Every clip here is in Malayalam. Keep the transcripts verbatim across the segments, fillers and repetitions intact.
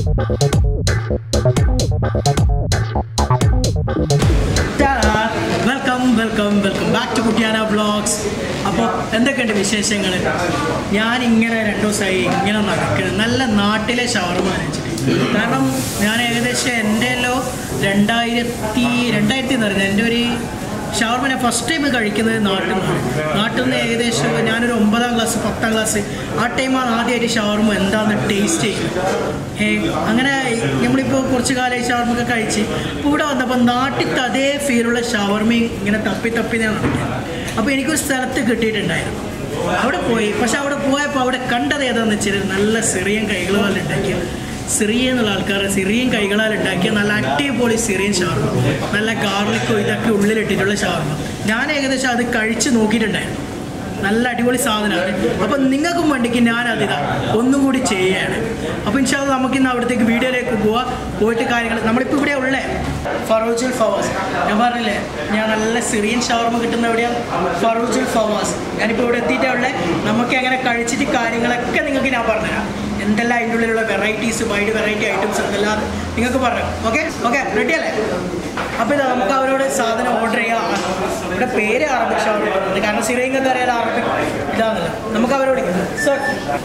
Welcome, welcome, welcome back to KUTTY AAANA VLOGS. അപ്പോൾ എന്തൊക്കെയുണ്ട് വിശേഷങ്ങൾ? ഞാൻ ഇങ്ങനെ രണ്ടു ദിവസമായി ഇങ്ങനെ നടക്കുന്നത് നല്ല നാട്ടിലെ ഷവർമ കഴിച്ചിട്ട്. കാരണം ഞാൻ ഏകദേശം എൻ്റെ എല്ലോ രണ്ടായിരത്തി രണ്ടായിരത്തി എന്ന് പറയുന്നത് എൻ്റെ ഒരു ഷവർമ ഞാൻ ഫസ്റ്റ് ടൈം കഴിക്കുന്നത് നാട്ടിൽ നിന്നാണ്. നാട്ടിൽ നിന്ന് ഏകദേശം ഞാനൊരു ഒമ്പതാം ക്ലാസ് പത്താം ക്ലാസ് ആ ടൈമാണ് ആദ്യമായിട്ട് ഷവർമ എന്താണെന്ന് ടേസ്റ്റ് ചെയ്യുന്നത്. ഏ അങ്ങനെ നമ്മളിപ്പോൾ കുറച്ച് കാലമായി ഷവർമൊക്കെ കഴിച്ച് ഇപ്പോൾ ഇവിടെ വന്നപ്പോൾ നാട്ടിലത്തെ അതേ ഫീലുള്ള ഷവർമയും ഇങ്ങനെ തപ്പി തപ്പി ഞാൻ നടക്കുന്നത്. അപ്പോൾ എനിക്കൊരു സ്ഥലത്ത് കിട്ടിയിട്ടുണ്ടായിരുന്നു. അവിടെ പോയി. പക്ഷെ അവിടെ പോയപ്പോൾ അവിടെ കണ്ടത് ഏതാണെന്ന് വെച്ചാൽ നല്ല സിറിയൻ കൈകളാൽ ഉണ്ടാക്കിയ സിറിയൻ എന്നുള്ള ആൾക്കാർ സിറിയൻ കൈകളാൽ ഉണ്ടാക്കിയ നല്ല അടിപൊളി സിറിയൻ ഷവർമ, നല്ല ഗാർലിക്കോ ഇതൊക്കെ ഉള്ളിലിട്ടിട്ടുള്ള ഷവർമ. ഞാൻ ഏകദേശം അത് കഴിച്ച് നോക്കിയിട്ടുണ്ടായിരുന്നു. നല്ല അടിപൊളി സാധനമാണ്. അപ്പം നിങ്ങൾക്കും വേണ്ടിക്ക് ഞാനതിതാ ഒന്നും കൂടി ചെയ്യുകയാണ്. അപ്പോൾ ഇൻഷാ അല്ലാഹ് നമുക്കിന്ന് അവിടത്തേക്ക് വീഡിയോയിലേക്ക് പോവാം. പോയിട്ട് കാര്യങ്ങൾ നമ്മളിപ്പോൾ ഇവിടെ ഉള്ളേ ഫറൂജ് ഫവാസ്. ഞാൻ പറഞ്ഞില്ലേ ഞാൻ നല്ല സിറിയൻ ഷവർമ കിട്ടുന്ന എവിടെയാണ്? ഫറൂജ് ഫവാസ്. ഞാനിപ്പോൾ ഇവിടെ എത്തിയിട്ടേ ഉള്ളേ. നമുക്ക് എങ്ങനെ കഴിച്ചിട്ട് കാര്യങ്ങളൊക്കെ നിങ്ങൾക്ക് ഞാൻ പറഞ്ഞുതരാം. എന്തെല്ലാം അതിൻ്റെ ഉള്ളിലുള്ള വെറൈറ്റീസ് വൈഡ് വെറൈറ്റി ഐറ്റംസ് എന്തെല്ലാം നിങ്ങൾക്ക് പറയാം. ഓക്കെ ഓക്കെ റെഡി അല്ലേ? അപ്പോൾ ഇതാ നമുക്ക് അവരോട് സാധനം ഓർഡർ ചെയ്യാം. ഇവിടെ പേര് അറബിക് ഷവർമ പറയുന്നത് കാരണം സിറിയങ്ങൾക്ക് അറിയാൻ അറബിക് ഇതാണല്ലോ. നമുക്ക് അവരോട് sir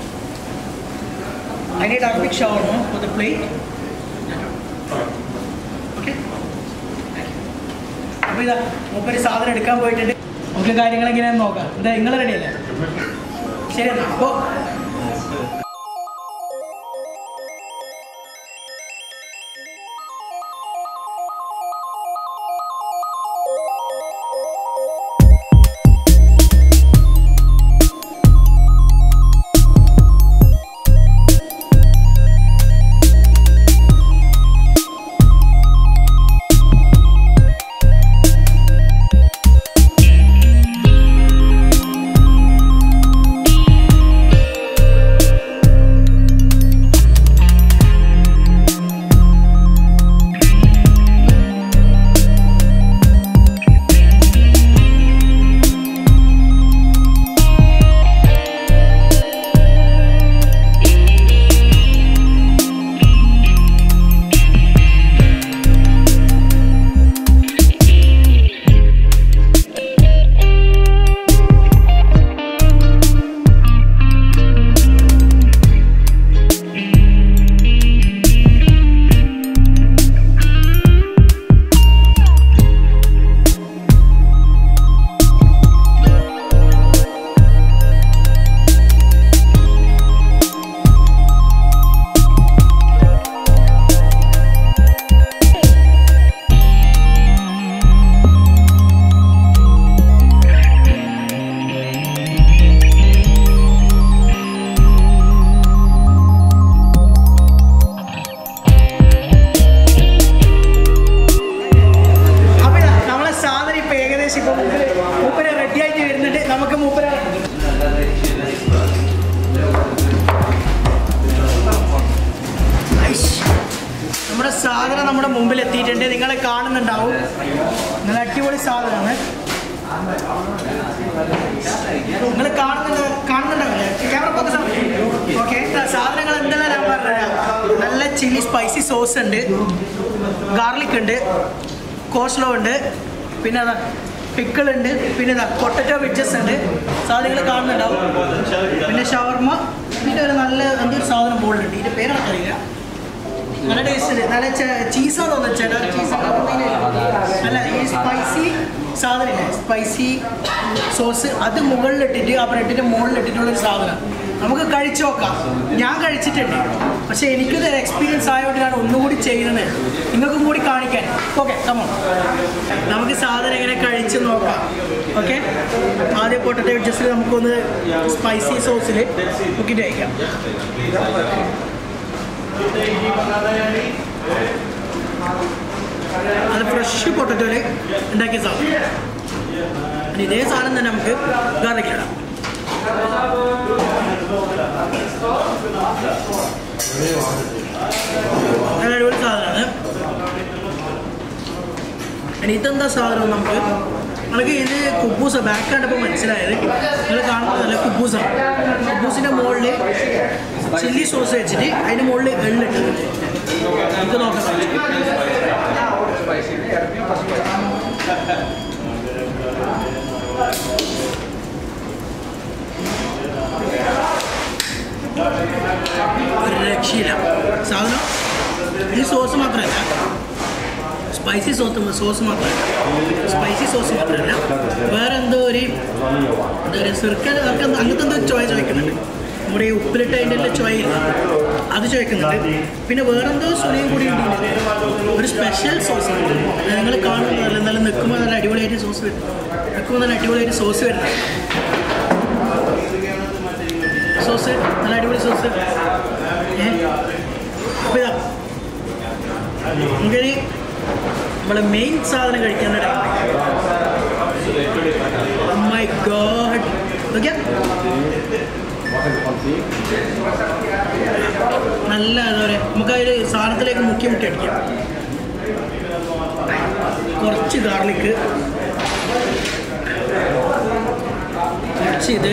I need Arabic shawarma for the plate. Okay അപ്പോൾ ഇതാ മൂപ്പര് സാധനം എടുക്കാൻ പോയിട്ടുണ്ട്. നമുക്ക് കാര്യങ്ങൾ എങ്ങനെയാണെന്ന് നോക്കാം. എന്താ നിങ്ങൾ റെഡി അല്ലേ? ശരി എന്നാൽ അപ്പോൾ മൂപ്പര് റെഡി ആയിട്ട് വരുന്നുണ്ട്. നമുക്ക് മൂപ്പര നമ്മുടെ സാധനം നമ്മുടെ മുമ്പിൽ എത്തിയിട്ടുണ്ട്. നിങ്ങളെ കാണുന്നുണ്ടാവും. നല്ല അടിപൊളി സാധനമാണ്. നിങ്ങൾ കാണുന്നുണ്ട് കാണുന്നുണ്ടാവില്ലേ? ക്യാമറ ഫോക്കസ് ആണ്. ഓക്കെ സാധനങ്ങൾ എന്തെല്ലാം ഞാൻ പറഞ്ഞുതരാം. നല്ല ചില്ലി സ്പൈസി സോസ് ഉണ്ട്, ഗാർലിക് ഉണ്ട്, കോസ്ലോ ഉണ്ട്, പിന്നെ അതാ പിക്കിൾ ഉണ്ട്, പിന്നെ ഇതാ പൊട്ടറ്റോ വെജസ് ഉണ്ട്. സാധനങ്ങൾ കാണുന്നുണ്ടാവും. പിന്നെ ഷവർമ, പിന്നെ ഒരു നല്ല എന്തൊരു സാധനം ബോളുണ്ട്. ഇതിൻ്റെ പേരറിയില്ല. നല്ല ടേസ്റ്റ് ഉണ്ട്. നല്ല ചീസാന്ന് തോന്നുന്നു. ചേട്ടാ ചീസ് നല്ല ഈ സ്പൈസി സാധനമില്ലേ, സ്പൈസി സോസ് അത് മുകളിലിട്ടിട്ട് ആ ബ്രെഡിൻ്റെ മുകളിലിട്ടിട്ടുള്ളൊരു സാധനം. നമുക്ക് കഴിച്ചു നോക്കാം. ഞാൻ കഴിച്ചിട്ടുണ്ട്, പക്ഷേ എനിക്കിത് എക്സ്പീരിയൻസ് ആയതുകൊണ്ട് ഞാൻ ഒന്നുകൂടി ചെയ്യുന്നത് നിങ്ങൾക്കും കൂടി കാണിക്കാൻ. ഓക്കെ കമോൺ, നമുക്ക് സാധനം എങ്ങനെ കഴിച്ച് നോക്കാം. ഓക്കെ ആദ്യം പൊട്ടറ്റോ വെജസിൽ നമുക്കൊന്ന് സ്പൈസി സോസിൽ മുക്കിയിട്ട് കഴിക്കാം. അത് ഫ്രഷ് പൊട്ടറ്റോയിൽ ഉണ്ടാക്കിയ സാധനം. ഇതേ സാധനം തന്നെ നമുക്ക് ഗാർലിക്കിലിടാം. നല്ല അടിപൊളി സാധനമാണ്. ഇനി ഇതെന്താ സാധനം? നമുക്ക് നമുക്ക് ഇത് കുബൂസ ബാക്ക് കണ്ടപ്പോൾ മനസ്സിലായത്. നിങ്ങൾ കാണുന്നത് നല്ല കുബൂസാണ്. കുബൂസിൻ്റെ മുകളിൽ ചില്ലി സോസ് വെച്ചിട്ട് അതിൻ്റെ മുകളിൽ എള്ളിട്ടിട്ടുണ്ട്. ഇത് നോക്കാം. ഒരു രക്ഷയില്ല സാധനം. ഈ സോസ് മാത്രമല്ല, സ്പൈസി സോസ് സോസ് മാത്രമല്ല സ്പൈസി സോസ് മാത്രമല്ല വേറെ എന്തോ ഒരു എന്താ പറയുക സിർക്ക അങ്ങനത്തെ എന്തോ ചോയ ചോദിക്കുന്നുണ്ട്. നമ്മുടെ ഈ ഉപ്പിലിട്ടതിൻ്റെ എല്ലാം ചോയയില്ല, അത് ചോദിക്കുന്നുണ്ട്. പിന്നെ വേറെന്തോ സുനിയും കൂടി ഉണ്ട്, ഒരു സ്പെഷ്യൽ സോസ് നിങ്ങൾ കാണുന്നതല്ല. എന്നാലും നിൽക്കുമ്പോൾ നല്ല അടിപൊളിയായിട്ട് സോസ് വരും, നിൽക്കുമ്പോൾ നല്ല അടിപൊളിയായിട്ട് സോസ് വരുന്നത്. സോസ് നല്ല അടിപൊളി സോസ്. ഏഹ് അപ്പോൾ ഇതാ നമുക്കൊരു നമ്മളെ മെയിൻ സാധനം കഴിക്കാൻ ടൈം. മൈ ഗോഡ്, ഓക്കെ നല്ല എന്താ പറയുക, നമുക്ക് അതിൽ സാധനത്തിലേക്ക് മുക്കി മുക്കി അടിക്കാം. കുറച്ച് ഗാർലിക്ക്, കുറച്ച് ഇത്,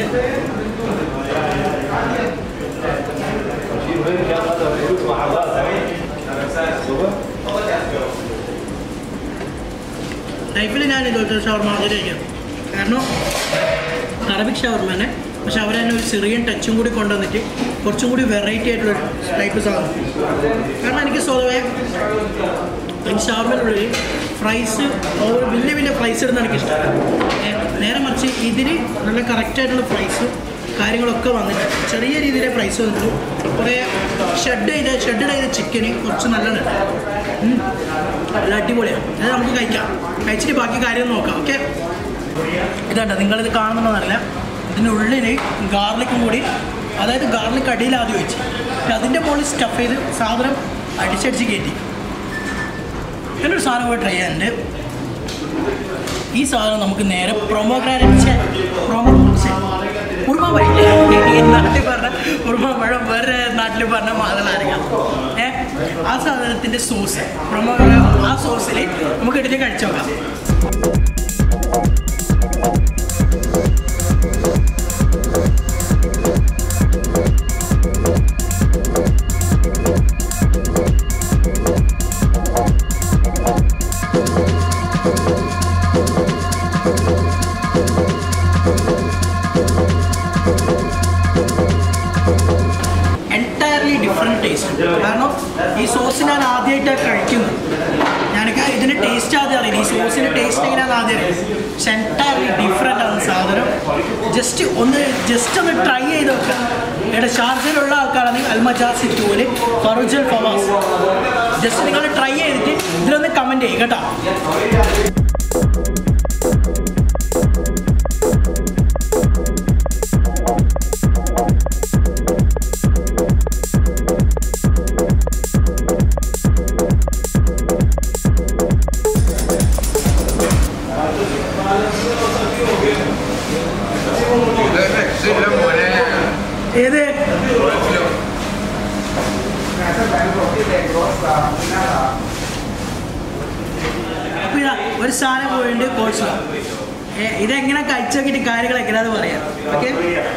ലൈഫിൽ ഞാൻ ഇതുപോലത്തെ ഷവർമ ആദ്യം കഴിക്കാം. കാരണം അറബിക് ഷവർമ തന്നെ, പക്ഷെ അവർ തന്നെ ഒരു സിറിയൻ ടച്ചും കൂടി കൊണ്ടുവന്നിട്ട് കുറച്ചും കൂടി വെറൈറ്റി ആയിട്ടുള്ളൊരു ടൈപ്പ് സാധനം. കാരണം എനിക്ക് സ്വതവേ ഈ ഷവർമയിലുള്ളിൽ ഫ്രൈസ് വലിയ വലിയ ഫ്രൈസ് ഇടുന്ന എനിക്കിഷ്ടമാണ്. നേരെ മറിച്ച് ഇതിന് നല്ല കറക്റ്റായിട്ടുള്ള ഫ്രൈസും കാര്യങ്ങളൊക്കെ വന്നിട്ട് ചെറിയ രീതിയിലെ പ്രൈസ് വന്നിട്ടു. കുറേ ഷെഡ് ചെയ്ത ഷെഡ് ചെയ്ത ചിക്കന് കുറച്ച് നല്ലതാണ്, നല്ല അടിപൊളിയാണ്. അത് നമുക്ക് കഴിക്കാം, കഴിച്ചിട്ട് ബാക്കി കാര്യം നോക്കാം. ഓക്കെ, ഇതാണ്ട നിങ്ങളിത് കാണുന്നതെന്നറിയില്ല, ഇതിൻ്റെ ഉള്ളിൽ ഗാർലിക്കും കൂടി, അതായത് ഗാർലിക് അടിയിൽ ആദ്യം വെച്ച് അതിൻ്റെ മുകളിൽ സ്റ്റഫ് ചെയ്ത് സാധനം അടിച്ചടിച്ച് കയറ്റി. എന്നൊരു സാധനം പോയി ട്രൈ ചെയ്യാനുണ്ട്. ഈ സാധനം നമുക്ക് നേരെ പ്രൊമോഗ്രാനൈറ്റ് പ്രൊമോ ഉറുമ പറയില്ല, നാട്ടിൽ പറഞ്ഞ ഉറുമ പഴം വേറെ നാട്ടിൽ പറഞ്ഞ മാതളാരങ്ങ. ഏ ആ സാധനത്തിൻ്റെ സോസ് പ്രൊമോ, ആ സോസിൽ നമുക്ക് എടുത്ത് കഴിച്ചു നോക്കാം. കാരണം ഈ സോസ് ഞാൻ ആദ്യമായിട്ടാണ് കഴിക്കുന്നത്. ഞാനൊക്കെ ഇതിൻ്റെ ടേസ്റ്റ് ആദ്യം അറിയില്ല, ഈ സോസിൻ്റെ ടേസ്റ്റ് എങ്ങനെയാണ് ആദ്യം അറിയില്ല. പക്ഷെ എൻറ്റയർലി ഡിഫറെൻ്റ് ആണ് സാധനം. ജസ്റ്റ് ഒന്ന് ജസ്റ്റ് ഒന്ന് ട്രൈ ചെയ്ത് നോക്കാം. ഇവിടെ ഷാർജയിലുള്ള ആൾക്കാരാണെങ്കിൽ അൽ മജാസ് ഇറ്റൂല് ഫറൂജ് ഫവാസ്, ജസ്റ്റ് നിങ്ങൾ ട്രൈ ചെയ്തിട്ട് ഇതിലൊന്ന് കമൻറ്റ് ചെയ്യും കേട്ടോ. ഏത് അപ്പോൾ ഇതാ ഒരു സാധനം പോയിട്ടുണ്ട് കോഴ്സ്. ഇതെങ്ങനെ കഴിച്ചു നോക്കിയിട്ട് കാര്യങ്ങൾ എങ്ങനെയാന്ന് പറയാം. ഓക്കെ,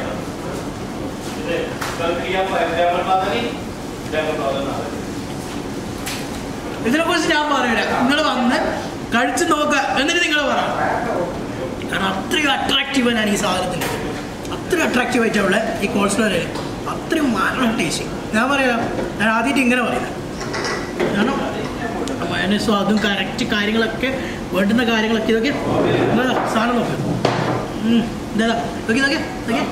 ഇതിനെക്കുറിച്ച് ഞാൻ പറയില്ല, നിങ്ങൾ വന്ന് കഴിച്ച് നോക്കുക എന്നിട്ട് നിങ്ങൾ പറയാം. കാരണം അത്രയും അട്രാക്റ്റീവ് ആണ് ഈ സാധനത്തിന്, അത്രയും അട്രാക്റ്റീവ് ആയിട്ടുള്ള ഈ കോൾസ്ലോയിൽ അത്രയും മാരണം ടേസ്റ്റ്. ഞാൻ പറയാം, ഞാൻ ആദ്യമായിട്ട് ഇങ്ങനെ പറയുന്നത്. കാരണം മയണൈസും അതും കറക്റ്റ് കാര്യങ്ങളൊക്കെ വേണ്ടുന്ന കാര്യങ്ങളൊക്കെ ഇതൊക്കെ എന്താ സാധനം നോക്ക്. എന്താ നോക്കി നോക്കി നോക്കി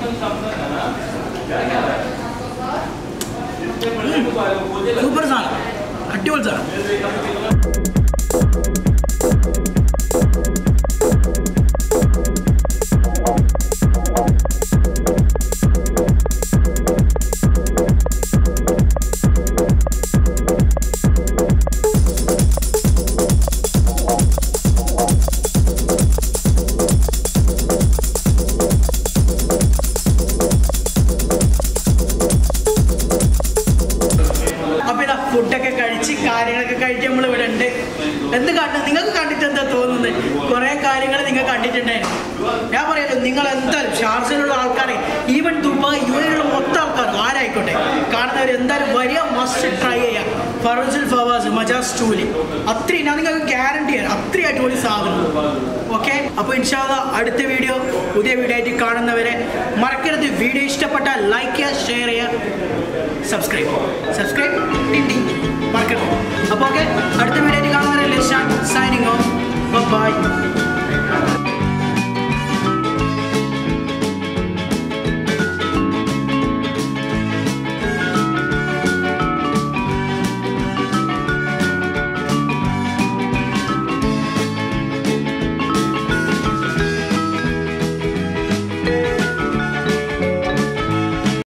സൂപ്പർ സാധനം, അടിപൊളി സാധനം. ഫുഡൊക്കെ കഴിച്ച് കാര്യങ്ങളൊക്കെ കഴിച്ച് നമ്മൾ ഇവിടെ ഉണ്ട്. എന്ത് കണ്ടു നിങ്ങൾക്ക് കണ്ടിട്ട് എന്താ തോന്നുന്നത്? കുറേ കാര്യങ്ങൾ നിങ്ങൾ കണ്ടിട്ടുണ്ടായിരുന്നു. ഞാൻ പറയാലോ, നിങ്ങൾ എന്തായാലും ഷാർജയിലുള്ള ആൾക്കാരെ, ഈവൻ ദുബായ് യു എയിലുള്ള മൊത്തം ആൾക്കാർ ആരായിക്കോട്ടെ കാണുന്നവർ എന്തായാലും വലിയ മസ്റ്റ് ട്രൈ ചെയ്യാം. Farouj Fawaz, Majaz Tuli. Atri, nothing I guarantee. Atri at all is okay? Up inshallah, അടുത്ത വീഡിയോ പുതിയ വീഡിയോ ആയിട്ട് കാണുന്നവരെ മറക്കരുത് വീഡിയോ ഇഷ്ടപ്പെട്ടാൽ ലൈക്ക് ചെയ്യുക ഷെയർ ചെയ്യുക സബ്സ്ക്രൈബ് സബ്സ്ക്രൈബ് ടിങ് മറക്കരുത് അപ്പോൾ ഓക്കെ അടുത്ത വീഡിയോ ആയിട്ട് കാണുന്നവരെ ലിർഷാൻ സൈനിങ് ഓഫ് ബൈ